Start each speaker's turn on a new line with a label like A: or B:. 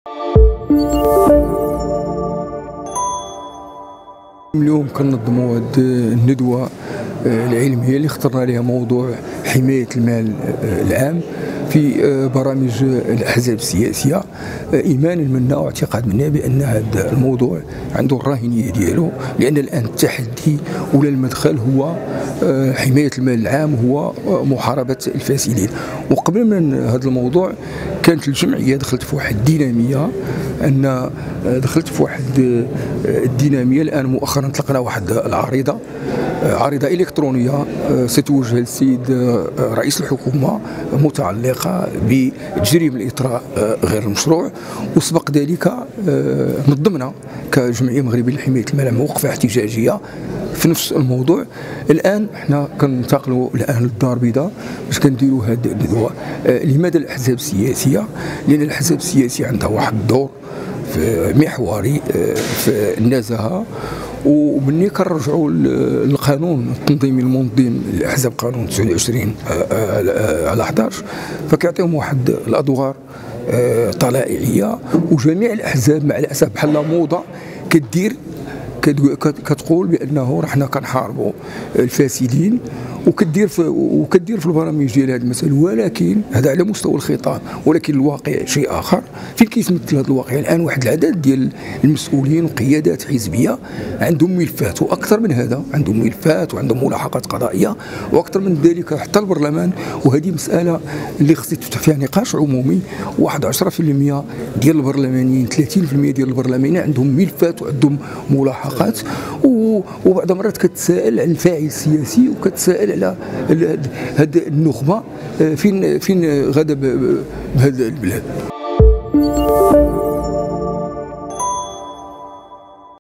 A: اليوم كنظموا هذه الندوة العلمية اللي اخترنا لها موضوع حماية المال العام في برامج الأحزاب السياسية، إيمانا منا واعتقاد منا بأن هذا الموضوع عنده الراهنية ديالو، لأن الآن التحدي ولا المدخل هو حماية المال العام، هو محاربة الفاسدين. وقبل من هذا الموضوع كانت الجمعية دخلت في واحد الدينامية، أن دخلت في واحد الدينامية. الآن مؤخرا طلقنا واحد عارضة إلكترونية ستوجه للسيد رئيس الحكومة متعلقة بتجريم الإطراء غير المشروع، وسبق ذلك نظمنا كجمعية مغربية لحماية المال العام وقفة احتجاجية في نفس الموضوع. الآن احنا كننتقلوا الآن للدار البيضاء باش كنديروا هذه الندوة. لماذا الأحزاب السياسية؟ لأن الأحزاب السياسية عندها واحد الدور محوري في النزاهة، ومني كنرجعوا للقانون التنظيمي المنظم للاحزاب، قانون 29 على 11، فكيعطيهم واحد الادوار طلائعيه. وجميع الاحزاب مع الاسف بحال موضه كتقول بانه حنا كنحاربوا الفاسدين، وكدير في البرامج ديال هذه المسائل، ولكن هذا على مستوى الخطاب، ولكن الواقع شيء اخر. فين كيتمثل هذا الواقع؟ الان واحد العدد ديال المسؤولين وقيادات حزبيه عندهم ملفات، واكثر من هذا عندهم ملفات وعندهم ملاحقات قضائيه، واكثر من ذلك حتى البرلمان. وهذه مساله اللي خصها تفتح فيها نقاش عمومي. واحد 10% ديال البرلمانيين، 30% ديال البرلمانيين عندهم ملفات وعندهم ملاحقات، وبعض المرات كتسائل عن الفاعل السياسي، وكتسائل على هذه النخبه فين غدا بهذا البلاد.